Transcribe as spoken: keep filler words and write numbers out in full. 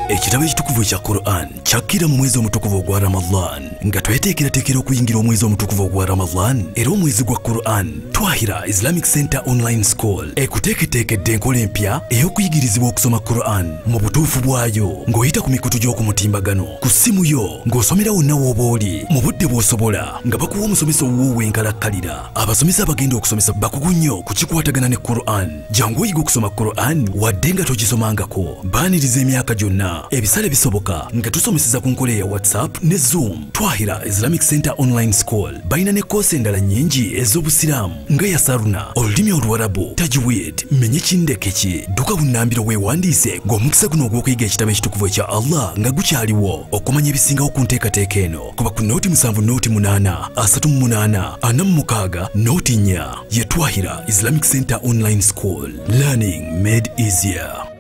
Ekitabo ekitukuvu kya Quran kyakira mu mwezi omutukuvu ogwa Ramadan nga tweteekerateekera okuyingira omwezi omutukuvu ogwa Ramadan era omwezi gwa Quran. Twahira Islamic Center Online School ekuteeketeekedde enkola empya ey'okuyigirizibwa okusoma Quran mu butuufu bwayo ng'oyita ku mikutu gy'okumutimbagano ku ssimu yo ng'osomera wonna w'oba oli mu budde bw'osobola nga bakuwa omusomesa owuwo enkalakkalira. Abasomesa abagenda okusomesa bakugu nnyo ku kikwatagana ne Quran. Jangu oyiga okusoma Quran wadde nga togisomangako. Baaniriza emyaka gyonna ebisale bisoboka nga tusomeseza ku nkola ya WhatsApp ne Zoom. Twahira Islamic Center Online School balina ne koosi endala nnyingi ez'obusiraamu nga ya Saruna, olulimi Oluwarabu, Tajweed, menye kindekeki. Duka bunnambiro weewandiise ng'omukisa guno ogw'okuyiga ekitabo ekitukuvu ekya Allah nga gukyaliwo. Okumanya ebisingawo ku nteekateeka eno kuba ku nooti musanvu nooti munaana asatu mu munaana ana mu mukaaga nooti nnya ye Twahira Islamic Center Online School. Learning made easier.